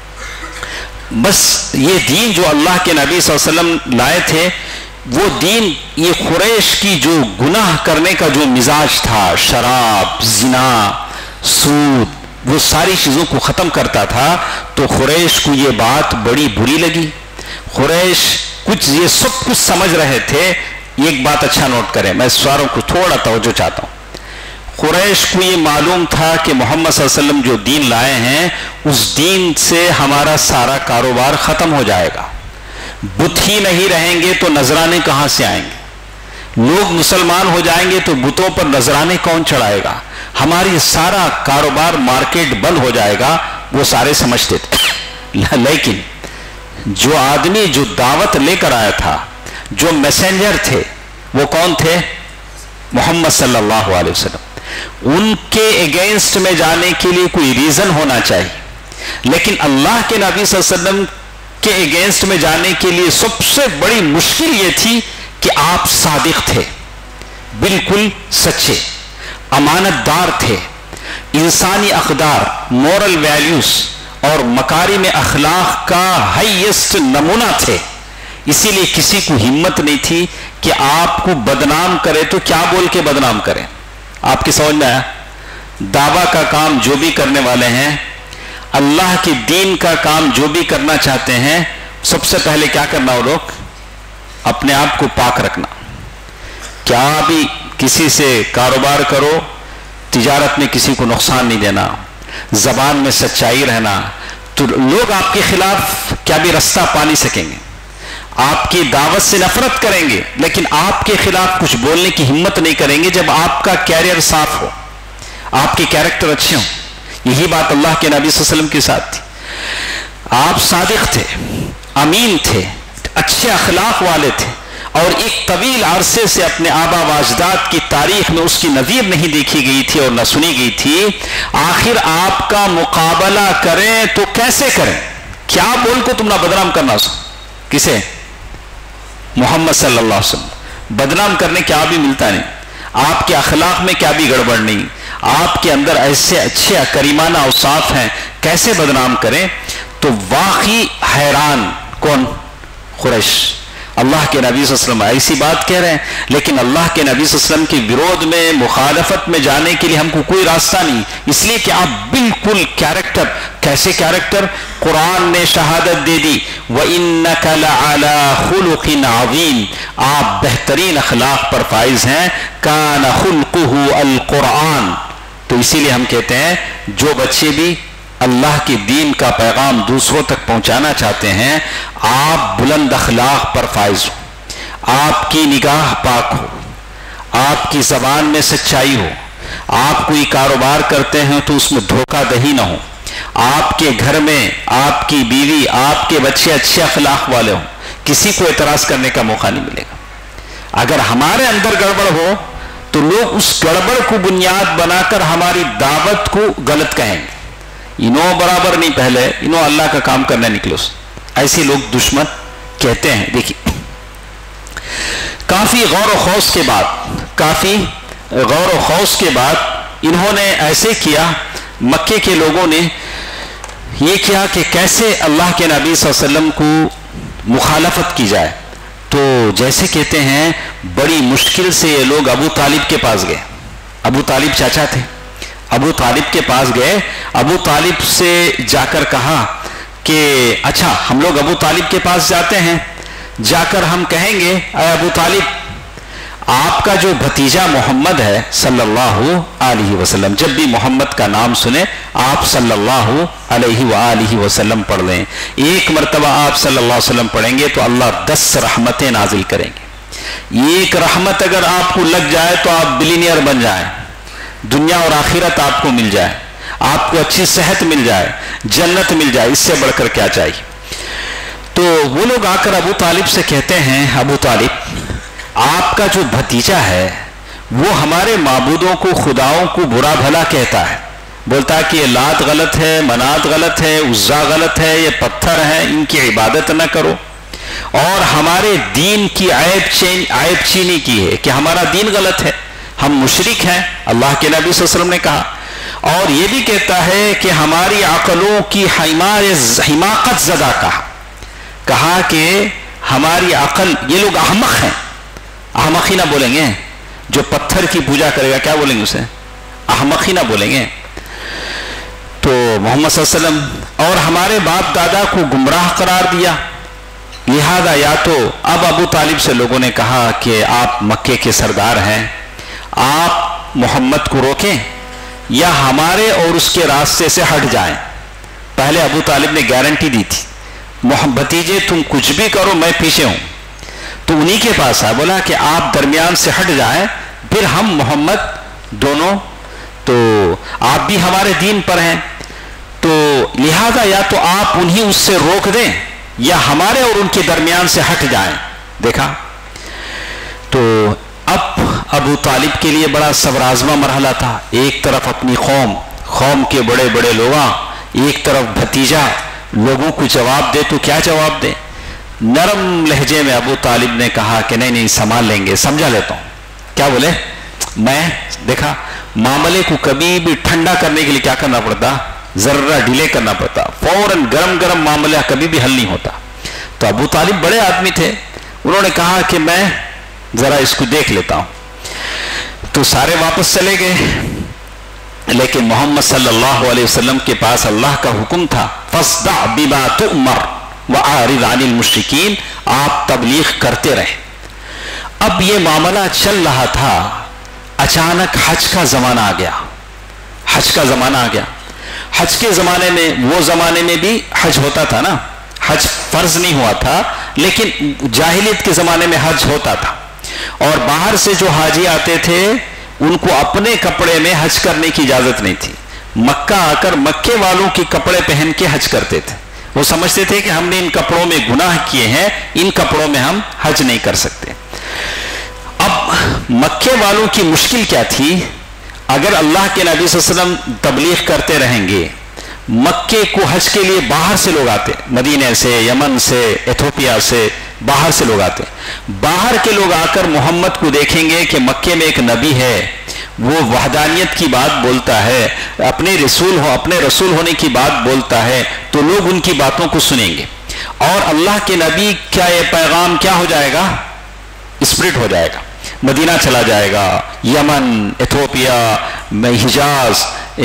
بس یہ دین جو اللہ کے نبی صلی اللہ علیہ وسلم لائے تھے، وہ دین یہ قریش کی جو گناہ کرنے کا جو مزاج تھا، شراب، زنا، سود، وہ ساری چیزوں کو ختم کرتا تھا۔ تو قریش کو یہ بات بڑی بری لگی۔ قریش کچھ یہ سب کچھ سمجھ رہے تھے۔ ایک بات اچھا نوٹ کریں، میں سواروں کو تھوڑا توجہ چاہتا ہوں۔ قریش کو یہ معلوم تھا کہ محمد صلی اللہ علیہ وسلم جو دین لائے ہیں، اس دین سے ہمارا سارا کاروبار ختم ہو جائے گا، بت ہی نہیں رہیں گے تو نذرانے کہاں سے آئیں گے؟ لوگ مسلمان ہو جائیں گے تو بتوں پر نذرانے کون چڑھائے گا؟ ہماری سارا کاروبار مارکیٹ بند ہو جائے گا۔ وہ سارے سمجھتے تھے، لیکن جو آدمی جو دعوت لے کر آیا تھا، جو میسنجر تھے، وہ کون تھے؟ محمد صلی اللہ علیہ وسلم۔ ان کے اگینسٹ میں جانے کے لیے کوئی ریزن ہونا چاہیے، لیکن اللہ کے نبی صلی اللہ علیہ وسلم کے اگینسٹ میں جانے کے لیے سب سے بڑی مشکل یہ تھی کہ آپ صادق تھے، بالکل سچے، امانت دار تھے، انسانی اقدار، مورل ویلیوز اور مکارم اخلاق کا ہائیسٹ نمونہ تھے۔ اسی لیے کسی کو ہمت نہیں تھی کہ آپ کو بدنام کرے تو کیا بول کے بدنام کرے۔ آپ کی سمجھ میں آیا؟ دعویٰ کا کام جو بھی کرنے والے ہیں، اللہ کے دین کا کام جو بھی کرنا چاہتے ہیں، سب سے پہلے کیا کرنا؟ وہ لوگ اپنے آپ کو پاک رکھنا۔ کیا بھی کسی سے کاروبار کرو، تجارت میں کسی کو نقصان نہیں دینا، زبان میں سچائی رہنا، تو لوگ آپ کے خلاف کیا بھی رستہ پا نہیں سکیں گے۔ آپ کی دعوت سے نفرت کریں گے، لیکن آپ کے خلاف کچھ بولنے کی ہمت نہیں کریں گے جب آپ کا کیریئر صاف ہو، آپ کے کیریکٹر اچھے ہوں۔ یہی بات اللہ کے نبی صلی اللہ علیہ وسلم کے ساتھ تھی۔ آپ صادق تھے، امین تھے، اچھے اخلاق والے تھے، اور ایک طویل عرصے سے اپنے آبا و اجداد کی تاریخ میں اس کی نظیر نہیں دیکھی گئی تھی اور نہ سنی گئی تھی۔ آخر آپ کا مقابلہ کریں تو کیسے کریں؟ کیا بول کو تم نہ بدنام کرنا سو کسے؟ محمد صلی اللہ علیہ وسلم۔ بدنام کرنے کیا بھی ملتا نہیں، آپ کے اخلاق میں کیا بھی گڑبڑ نہیں، آپ کے اندر ایسے اچھے کریمانہ اوصاف ہیں، کیسے بدنام کریں؟ تو واقعی حیران کون؟ قریش۔ اللہ کے نبی صلی اللہ علیہ وسلم ایسی بات کہہ رہے ہیں، لیکن اللہ کے نبی صلی اللہ علیہ وسلم کے وروध میں، مخالفت میں جانے کے لیے ہم کو کوئی راستہ نہیں، اس لیے کہ آپ بالکل کیریکٹر، کیسے کیریکٹر؟ قرآن نے شہادت دے دی وَإِنَّكَ لَعَلَى خُلُقٍ عَظِيمٍ، آپ بہترین اخلاق پر فائز ہیں، كَانَ خُلْقُهُ الْقُرْآنِ۔ تو اسی لیے ہم کہتے ہیں جو بچے بھی اللہ کے دین کا پیغام دوسروں تک پہنچانا چاہتے ہیں، آپ بلند اخلاق پر فائز ہو، آپ کی نگاہ پاک ہو، آپ کی زبان میں سچائی ہو، آپ کوئی کاروبار کرتے ہیں تو اس میں دھوکہ دہی نہ ہو، آپ کے گھر میں آپ کی بیوی، آپ کے بچے اچھے اخلاق والے ہوں، کسی کو اعتراض کرنے کا موقع نہیں ملے گا۔ اگر ہمارے اندر گڑبڑ ہو تو لوگ اس گڑبڑ کو بنیاد بنا کر ہماری دعوت کو غلط کہیں گے، انہوں برابر نہیں، پہلے انہوں اللہ کا کام کرنے نکلو، ایسے لوگ دشمن کہتے ہیں۔ دیکھیے کافی غور و خوض کے بعد انہوں نے ایسے کیا، مکے کے لوگوں نے یہ کیا کہ کیسے اللہ کے نبی صلی اللہ علیہ وسلم کو مخالفت کی جائے۔ تو جیسے کہتے ہیں بڑی مشکل سے یہ لوگ ابو طالب کے پاس گئے، ابو طالب چاچا تھے، ابو طالب کے پاس گئے، ابو طالب سے جا کر کہا کہ اچھا ہم لوگ ابو طالب کے پاس جاتے ہیں، جا کر ہم کہیں گے اے ابو طالب، آپ کا جو بھتیجا محمد ہے صلی اللہ علیہ وسلم، جب بھی محمد کا نام سنے آپ صلی اللہ علیہ وآلہ وسلم پڑھ لیں، ایک مرتبہ آپ صلی اللہ علیہ وسلم پڑھیں گے تو اللہ 10 رحمتیں نازل کریں گے۔ ایک رحمت اگر آپ کو لگ جائے تو آپ بلینئر بن جائیں، دنیا اور آخرت آپ کو مل جائے، آپ کو اچھی صحت مل جائے، جنت مل جائے، اس سے بڑھ کر کیا چاہیے؟ تو وہ لوگ آ کر ابو طالب سے کہتے ہیں ابو طالب، آپ کا جو بھتیجا ہے وہ ہمارے معبودوں کو، خداؤں کو برا بھلا کہتا ہے، بولتا ہے کہ یہ لات غلط ہے، منات غلط ہے، عزا غلط ہے، یہ پتھر ہیں، ان کی عبادت نہ کرو، اور ہمارے دین کی عیب چینی کی ہے کہ ہمارا دین غلط ہے، ہم مشرک ہیں، اللہ کے نبی صلی اللہ علیہ وسلم نے کہا، اور یہ بھی کہتا ہے کہ ہماری عقلوں کی حماقت زدہ کہا کہ ہماری عقل، یہ لوگ احمق ہیں، احمق ہی نہ بولیں گے، جو پتھر کی پوجا کرے گا کیا بولیں گے اسے؟ احمق ہی نہ بولیں گے۔ تو محمد صلی اللہ علیہ وسلم اور ہمارے باپ دادا کو گمراہ قرار دیا، لہذا یا تو اب ابو طالب سے لوگوں نے کہا کہ آپ مکے کے سردار ہیں، آپ محمد کو روکیں یا ہمارے اور اس کے راستے سے ہٹ جائیں۔ پہلے ابو طالب نے گارنٹی دی تھی بھتیجے تم کچھ بھی کرو میں پیچھے ہوں، تو انہی کے پاس آیا، بولا کہ آپ درمیان سے ہٹ جائیں، پھر ہم محمد دونوں، تو آپ بھی ہمارے دین پر ہیں، تو لہذا یا تو آپ انہی اس سے روک دیں یا ہمارے اور ان کے درمیان سے ہٹ جائیں۔ دیکھا تو اب ابو طالب کے لیے بڑا صبر آزما مرحلہ تھا، ایک طرف اپنی قوم کے بڑے بڑے لوگ، ایک طرف بھتیجا، لوگوں کو جواب دے تو کیا جواب دے؟ نرم لہجے میں ابو طالب نے کہا کہ نہیں سنبھال لیں گے، سمجھا لیتا ہوں۔ کیا بولے؟ میں دیکھا معاملے کو کبھی بھی ٹھنڈا کرنے کے لیے کیا کرنا پڑتا؟ ذرہ ڈیلے کرنا پڑتا، فوراً گرم معاملہ کبھی بھی حل نہیں ہوتا۔ تو ابو طالب بڑے آدمی تھے، انہوں نے کہا کہ میں ذرا اس کو دیکھ لیتا ہوں، تو سارے واپس چلے گئے، لیکن محمد صلی اللہ علیہ وسلم کے پاس اللہ کا حکم تھا فَاصْدَعْ بِمَا تُؤْمَرْ وَأَعْرِضْ عَنِ الْمُشْرِكِينَ، آپ تبلیغ کرتے رہے۔ اب یہ معاملہ چل رہا تھا، اچانک حج کا زمانہ آ گیا، حج کے زمانے میں، وہ زمانے میں بھی حج ہوتا تھا نا، حج فرض نہیں ہوا تھا، لیکن جاہلیت کے زمانے میں حج ہوتا تھا، اور باہر سے جو حاجی آتے تھے ان کو اپنے کپڑے میں حج کرنے کی اجازت نہیں تھی، مکہ آ کر مکے والوں کے کپڑے پہن کے حج کرتے تھے۔ وہ سمجھتے تھے کہ ہم نے ان کپڑوں میں گناہ کیے ہیں، ان کپڑوں میں ہم حج نہیں کر سکتے۔ اب مکے والوں کی مشکل کیا تھی؟ اگر اللہ کے نبی صلی اللہ علیہ وسلم تبلیغ کرتے رہیں گے، مکے کو حج کے لیے باہر سے لوگ آتے، مدینے سے، یمن سے، ایتھوپیا سے، باہر سے لوگ آتے، باہر کے لوگ آ کر محمد کو دیکھیں گے کہ مکے میں ایک نبی ہے، وہ وحدانیت کی بات بولتا ہے، اپنے رسول ہونے کی بات بولتا ہے، تو لوگ ان کی باتوں کو سنیں گے، اور اللہ کے نبی کا یہ پیغام کیا ہو جائے گا؟ اسپرٹ ہو جائے گا، مدینہ چلا جائے گا، یمن، ایتھوپیا، حجاز،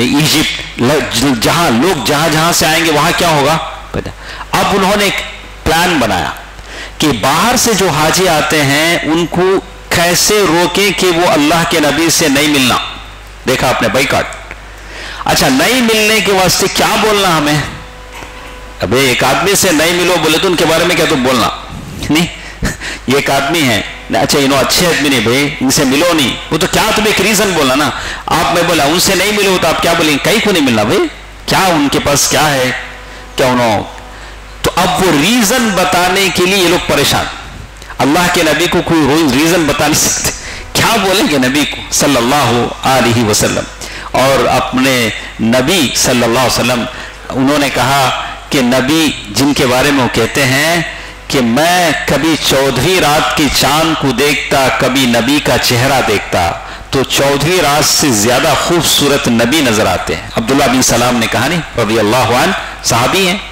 ایجپٹ، جہاں سے آئیں گے وہاں کیا ہوگا؟ اب انہوں نے ایک پلان بنایا کہ باہر سے جو حاجی آتے ہیں ان کو کیسے روکیں کہ وہ اللہ کے نبی سے نہیں ملنا۔ دیکھا آپ نے بائیکاٹ۔ اچھا، نہیں ملنے کے واسطے کیا بولنا ہمیں؟ ابھی ایک آدمی سے نہیں ملو بولے تو ان کے بارے میں کیا تم بولنا نہیں؟ یہ ایک آدمی ہے، اچھا انہوں اچھے آدمی نہیں بھائی، ان سے ملو نہیں، وہ تو کیا تم ایک ریزن بولنا نا۔ آپ میں بولا ان سے نہیں ملو تو آپ کیا بولیں؟ کہیں کو نہیں ملنا بھائی، کیا ان کے پاس کیا ہے، کیا انہوں؟ تو اب وہ ریزن بتانے کے لیے یہ لوگ پریشان، اللہ کے نبی کو کوئی ریزن بتا نہیں سکتے، کیا بولیں گے نبی کو صلی اللہ علیہ وسلم؟ اور اپنے نبی صلی اللہ علیہ وسلم انہوں نے کہا کہ نبی جن کے بارے میں وہ کہتے ہیں کہ میں کبھی 14ویں رات کی چاند کو دیکھتا، کبھی نبی کا چہرہ دیکھتا، تو 14ویں رات سے زیادہ خوبصورت نبی نظر آتے ہیں۔ عبداللہ بن سلام نے کہا نہیں رضی اللہ عنہ، صحابی ہیں۔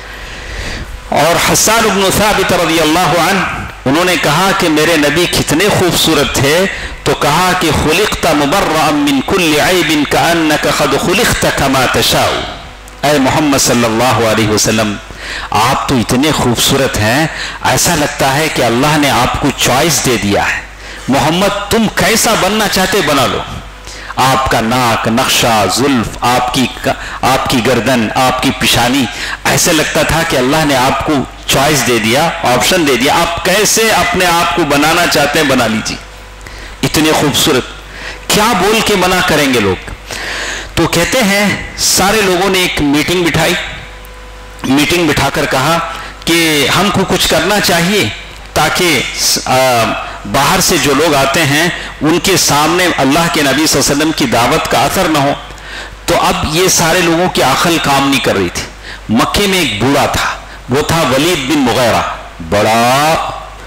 اور حسان بن ثابت رضی اللہ عنہ انہوں نے کہا کہ میرے نبی کتنے خوبصورت تھے، تو کہا کہ خلقت مبرئا من کل عیب کأنک قد خلقت کما تشاء۔ اے محمد صلی اللہ علیہ وسلم، آپ تو اتنے خوبصورت ہیں، ایسا لگتا ہے کہ اللہ نے آپ کو چوائس دے دیا ہے، محمد تم کیسا بننا چاہتے بنا لو۔ آپ کا ناک، نقشہ، زلف، آپ کی گردن، آپ کی پیشانی، ایسے لگتا تھا کہ اللہ نے آپ کو چوائس دے دیا، آپشن دے دیا، آپ کیسے اپنے آپ کو بنانا چاہتے ہیں بنا لیجیے، اتنے خوبصورت۔ کیا بول کے منع کریں گے لوگ؟ تو کہتے ہیں سارے لوگوں نے ایک میٹنگ بٹھائی، میٹنگ بٹھا کر کہا کہ ہم کو کچھ کرنا چاہیے تاکہ باہر سے جو لوگ آتے ہیں ان کے سامنے اللہ کے نبی صلی اللہ علیہ وسلم کی دعوت کا اثر نہ ہو۔ تو اب یہ سارے لوگوں کی عقل کام نہیں کر رہی تھی۔ مکے میں ایک بوڑھا تھا، وہ تھا ولید بن مغیرہ، بڑا،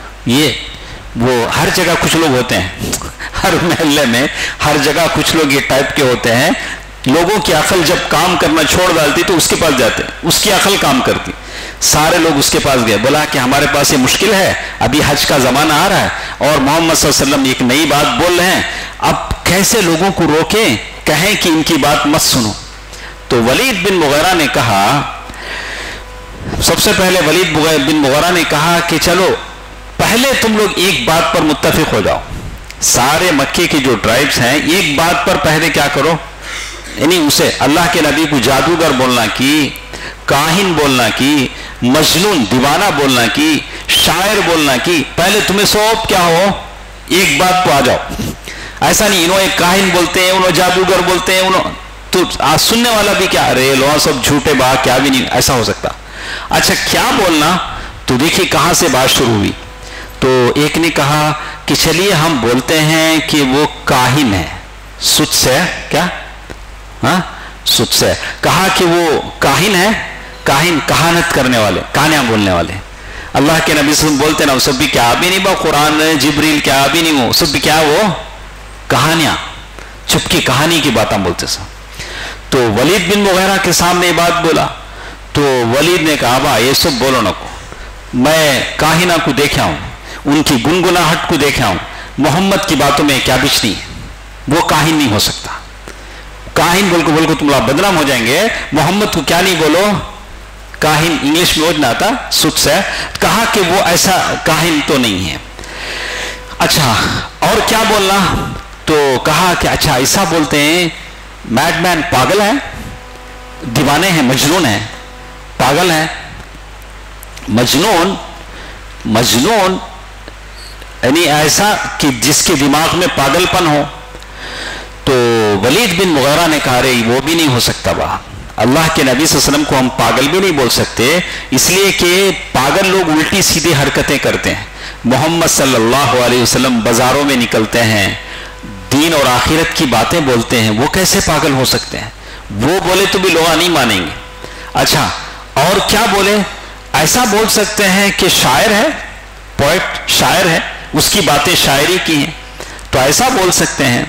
وہ ہر جگہ کچھ لوگ ہوتے ہیں، ہر محلے میں ہر جگہ کچھ لوگ یہ ٹائپ کے ہوتے ہیں، لوگوں کی عقل جب کام کرنا چھوڑ ڈالتی تو اس کے پاس جاتے، اس کی عقل کام کرتی۔ سارے لوگ اس کے پاس گئے، بولا کہ ہمارے پاس یہ مشکل ہے، ابھی حج کا زمانہ آ رہا ہے اور محمد صلی اللہ علیہ وسلم ایک نئی بات بول رہے ہیں، اب کیسے لوگوں کو روکیں، کہیں کہ ان کی بات مت سنو۔ تو ولید بن مغیرہ نے کہا، سب سے پہلے ولید بن مغیرہ نے کہا کہ چلو پہلے تم لوگ ایک بات پر متفق ہو جاؤ، سارے مکے کے جو ٹرائبس ہیں ایک بات پر پہلے کیا کرو، یعنی اسے اللہ کے نبی کو جادوگر بولنا کی، کاہن بولنا کی، مجنون دیوانہ بولنا کی، شاعر بولنا کی، پہلے تمہیں سب کیا ہو، ایک بات تو آ جاؤ۔ ایسا نہیں انہوں ایک کاہن بولتے ہیں، انہوں جادوگر بولتے ہیں، انہوں تو سننے والا بھی کیا، ارے لو سب جھوٹے با، کیا بھی نہیں ایسا ہو سکتا۔ اچھا کیا بولنا؟ تو دیکھیے کہاں سے بات شروع ہوئی۔ تو ایک نے کہا کہ چلیے ہم بولتے ہیں کہ وہ کاہن ہے، سچ سے کیا، ہاں سچ سے، کہا کہ وہ کاہن ہے، کاہن کہانت کرنے والے، کہانیاں بولنے والے۔ اللہ کے نبی صلی اللہ علیہ وسلم بولتے نا وہ سب بھی کیا بھی نہیں با، قرآن جبریل کیا بھی نہیں، وہ سب بھی کیا، وہ کہانیاں، چپ کی کہانی کی باتیں بولتے سب۔ تو ولید بن مغیرہ کے سامنے یہ بات بولا تو ولید نے کہا با یہ سب بولو نہ کو، میں کاہنہ کو دیکھا ہوں، ان کی گنگناہٹ کو دیکھا ہوں، محمد کی باتوں میں کیا بچ نہیں ہے، وہ کاہن نہیں ہو سکتا، کاہن بول کو تم لوگ بدنام ہو جائیں گے، محمد کو کیا نہیں بولو، کاہن انگلش میں ہونا آتا سچ سے، کہا کہ وہ ایسا کاہن تو نہیں ہے۔ اچھا اور کیا بولنا؟ تو کہا کہ اچھا ایسا بولتے ہیں میڈ مین، پاگل ہے، دیوانے ہیں، مجنون ہیں، پاگل ہیں، مجنون मजनून यानी ऐसा कि जिसके दिमाग में पागलपन हो। तो वलीद बिन मुगीरा ने कहा, रे वो भी नहीं हो सकता बा, अल्लाह के नबी सल्लल्लाहु अलैहि वसल्लम को हम पागल भी नहीं बोल सकते, इसलिए कि पागल लोग उल्टी सीधी हरकतें करते हैं। मोहम्मद सल्लल्लाहु अलैहि वसल्लम बाजारों में निकलते हैं, दीन और आखिरत की बातें बोलते हैं, वो कैसे पागल हो सकते हैं? वो बोले तो भी लोग नहीं मानेंगे। अच्छा, और क्या बोले? ऐसा बोल सकते हैं कि शायर है, पोएट शायर है, उसकी बातें शायरी की हैं, तो ऐसा बोल सकते हैं।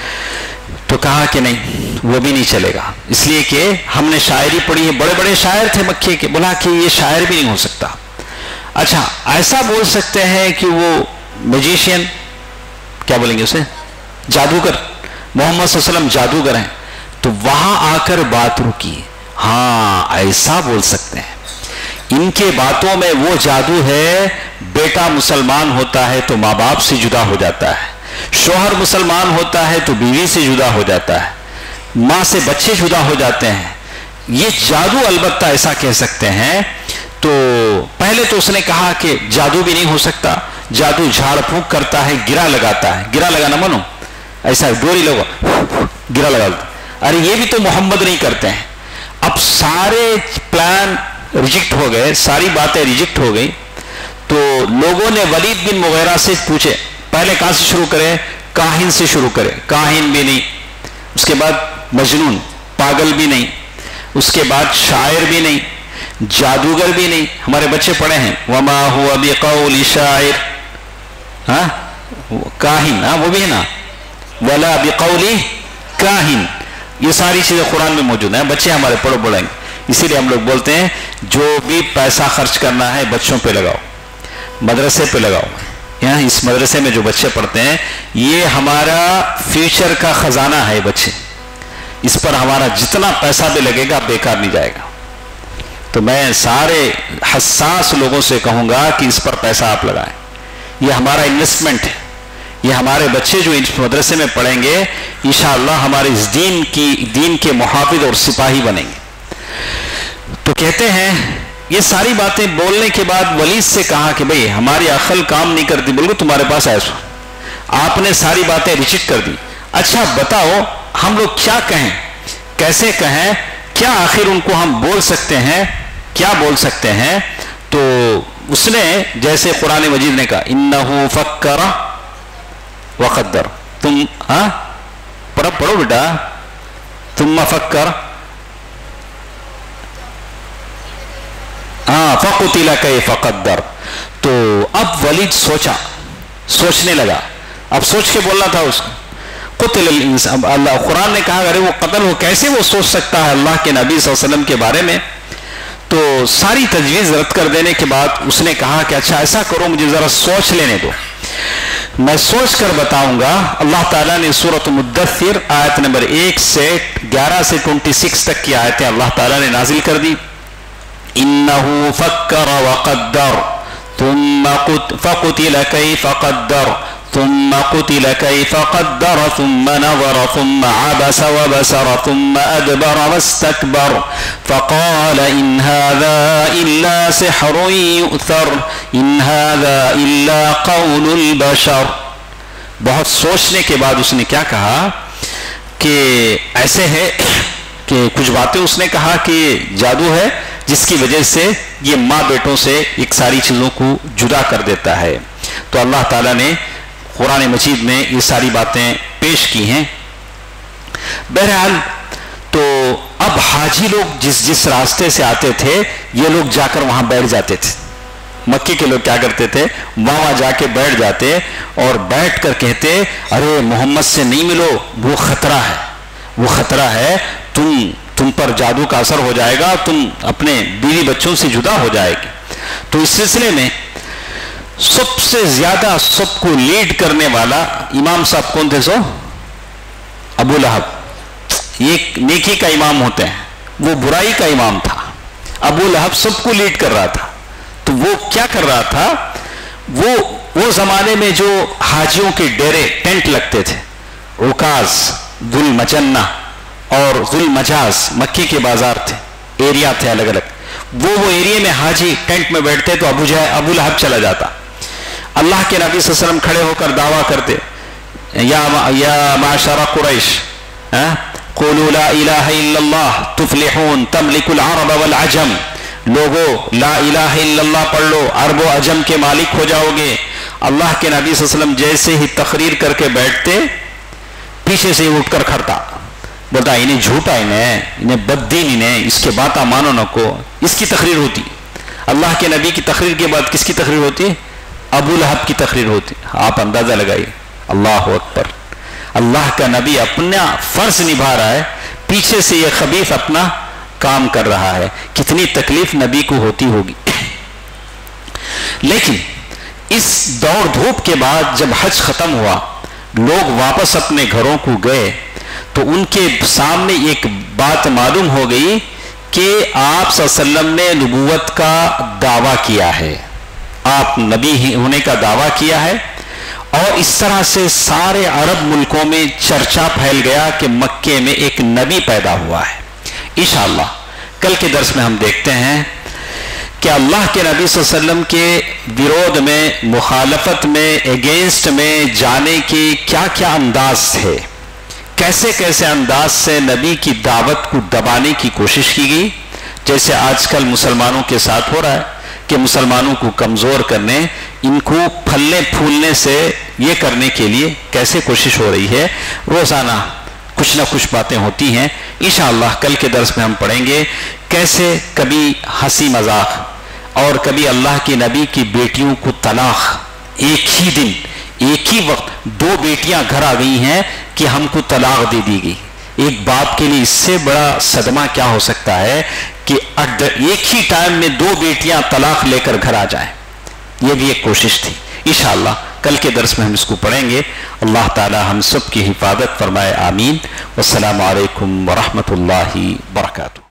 तो कहा कि नहीं, वो भी नहीं चलेगा, इसलिए कि हमने शायरी पढ़ी है, बड़े बड़े शायर थे मक्के के, बोला कि ये शायर भी नहीं हो सकता। अच्छा, ऐसा बोल सकते हैं कि वो मैजिशियन, क्या बोलेंगे उसे, जादूगर, मोहम्मद सल्लल्लाहु अलैहि वसल्लम जादूगर हैं, तो वहां आकर बात रुकी। हाँ, ऐसा बोल सकते हैं, इनके बातों में वो जादू है, बेटा मुसलमान होता है तो माँ बाप से जुदा हो जाता है, शोहर मुसलमान होता है तो बीवी से जुदा हो जाता है, माँ से बच्चे जुदा हो जाते हैं, ये जादू अलबत्ता ऐसा कह सकते हैं। तो पहले तो उसने कहा कि जादू भी नहीं हो सकता, जादू झाड़ फूंक करता है, गिरा लगाता है, गिरा लगाना मानो, ऐसा डोरी लगो गिरा लगा, अरे ये भी तो मोहम्मद नहीं करते हैं। अब सारे प्लान रिजेक्ट हो गए, सारी बातें रिजेक्ट हो गई। तो लोगों ने वलीद बिन मुगीरा से पूछे, पहले कहां से शुरू करें? काहिन से शुरू करें, काहिन भी नहीं, उसके बाद मजनून, पागल भी नहीं, उसके बाद शायर भी नहीं, जादूगर भी नहीं। हमारे बच्चे पढ़े हैं, वमा हुवा बिक़ौली शायर, हाँ काहिन, हाँ वो भी है ना, वला बिक़ौली काहिन, ये सारी चीजें कुरान में मौजूद हैं, बच्चे हमारे पढ़ो पढ़ेंगे। इसीलिए हम लोग बोलते हैं जो भी पैसा खर्च करना है बच्चों पे लगाओ, मदरसे पे लगाओ। यहाँ इस मदरसे में जो बच्चे पढ़ते हैं ये हमारा फ्यूचर का खजाना है बच्चे, इस पर हमारा जितना पैसा भी लगेगा बेकार नहीं जाएगा। तो मैं सारे हसास लोगों से कहूंगा कि इस पर पैसा आप लगाएं, ये हमारा इन्वेस्टमेंट है, ये हमारे बच्चे जो इस मदरसे में पढ़ेंगे इंशाअल्लाह हमारे इस दीन के मुहाफिज और सिपाही बनेंगे। तो कहते हैं ये सारी बातें बोलने के बाद वलीद से कहा कि भाई हमारी अकल काम नहीं करती, बोलो तुम्हारे पास आया, आपने सारी बातें रिजेक्ट कर दी, अच्छा बताओ हम लोग क्या कहें, कैसे कहें, क्या आखिर उनको हम बोल सकते हैं, क्या बोल सकते हैं? तो उसने जैसे कुरान मजीद ने कहा, इन्नहु फक्कर व क़द्दर, तुम पढ़ो बेटा, तुम फक्कर, फ़क़ुतिल कैफ़ क़द्दर। तो अब वलीद सोचने लगा, अब सोच के बोलना था उसको, क़ुतिल इंसान, अल्लाह कुरान ने कहा अरे वो कत्ल हो, कैसे वो सोच सकता है अल्लाह के नबी सल्लल्लाहु अलैहि वसल्लम के बारे में? तो सारी तजवीज़ रद्द कर देने के बाद उसने कहा कि अच्छा ऐसा करो, मुझे ज़रा सोच लेने दो, मैं सोच कर बताऊंगा। अल्लाह ताला ने सूरत मुद्दस्सिर आयत नंबर 1 से 11 से 26 तक की आयतें अल्लाह ताला ने नाजिल कर दी। इन्नहु फक्कर व क़द्दर थुम्मा फ़क़ुतिल कैफ़ क़द्दर थुम्मा क़ुतिल कैफ़ क़द्दर थुम्मा नज़र थुम्मा अबस व बसर थुम्मा अदबर वस्तकबर फ़क़ाल इन हाज़ा इल्ला सिह्रुन यु'थर इन हाज़ा इल्ला क़ौलुल बशर। बहुत सोचने के बाद उसने क्या कहा कि ऐसे है कि कुछ बातें उसने कहा कि जादू है जिसकी वजह से ये माँ बेटों से एक सारी चीज़ों को जुदा कर देता है। तो अल्लाह ताला ने कुरान मजीद में ये सारी बातें पेश की हैं। बहरहाल तो अब हाजी लोग जिस रास्ते से आते थे ये लोग जाकर वहाँ बैठ जाते थे। मक्के के लोग क्या करते थे, वहाँ जाके बैठ जाते और बैठ कर कहते अरे मोहम्मद से नहीं मिलो, वो खतरा है, वो खतरा है, तुम पर जादू का असर हो जाएगा, तुम अपने बीवी बच्चों से जुदा हो जाएगी। तो इस सिलसिले में सबसे ज्यादा सबको लीड करने वाला इमाम साहब कौन थे? सो अबू लहब। ये नेकी का इमाम होते हैं, वो बुराई का इमाम था। अबू लहब सबको लीड कर रहा था। तो वो क्या कर रहा था, वो जमाने में जो हाजियों के डेरे टेंट लगते थे, उकाज, दुल मजन्ना और जुल मजाज, मक्के के बाजार थे, एरिया थे अलग अलग, وہ ایریے میں حاجی ٹینٹ میں بیٹھتے تو ابو لہب چلا جاتا. اللہ کے نبی صلی اللہ علیہ وسلم کھڑے ہو کر دعویٰ کرتے یا معشر قریش قولوا لا الہ الا اللہ تفلحون تملک العرب والعجم، لوگو لا الہ الا اللہ پڑھ لو، عرب و عجم کے مالک ہو جاؤ گے. اللہ کے نبی صلی اللہ علیہ وسلم جیسے ہی تقریر کر کے بیٹھتے پیچھے سے اٹھ کر کھڑتا، بولتا انہیں جھوٹا انہیں بددین انہیں اس کے بات مانو نہ کو. اس کی تقریر ہوتی. اللہ کے نبی کی تقریر کے بعد کس کی تقریر ہوتی؟ ابو لہب کی تقریر ہوتی. آپ اندازہ لگائیے. اللہ اکبر. اللہ کا نبی اپنا فرض نبھا رہا ہے، پیچھے سے یہ خبیث اپنا کام کر رہا ہے. کتنی تکلیف نبی کو ہوتی ہوگی. لیکن اس دوڑ دھوپ کے بعد جب حج ختم ہوا، لوگ واپس اپنے گھروں کو گئے تو ان کے سامنے ایک بات معلوم ہو گئی کہ آپ صلی اللہ علیہ وسلم نے نبوت کا دعویٰ کیا ہے، آپ نبی ہونے کا دعویٰ کیا ہے. اور اس طرح سے سارے عرب ملکوں میں چرچا پھیل گیا کہ مکے میں ایک نبی پیدا ہوا ہے. انشاءاللہ کل کے درس میں ہم دیکھتے ہیں کہ اللہ کے نبی صلی اللہ علیہ وسلم کے ویرود میں، مخالفت میں، اگینسٹ میں جانے کے کیا کیا انداز تھے، کیسے کیسے انداز سے نبی کی دعوت کو دبانے کی کوشش کی گئی. جیسے آج کل مسلمانوں کے ساتھ ہو رہا ہے کہ مسلمانوں کو کمزور کرنے، ان کو پھلنے پھولنے سے یہ کرنے کے لیے کیسے کوشش ہو رہی ہے. روزانہ کچھ نہ کچھ باتیں ہوتی ہیں. انشاءاللہ کل کے درس میں ہم پڑھیں گے کیسے کبھی ہنسی مذاق اور کبھی اللہ کے نبی کی بیٹیوں کو طلاق، ایک ہی دن ایک ہی وقت 2 بیٹیاں گھر آ گئی ہیں کہ ہم کو طلاق دے دی گئی. ایک باپ کے لیے اس سے بڑا صدمہ کیا ہو سکتا ہے کہ ایک ہی ٹائم میں 2 بیٹیاں طلاق لے کر گھر آ جائیں. یہ بھی ایک کوشش تھی. انشاءاللہ کل کے درس میں ہم اس کو پڑھیں گے. اللہ تعالی ہم سب کی حفاظت فرمائے. آمین. والسلام علیکم ورحمۃ اللہ وبرکاتہ.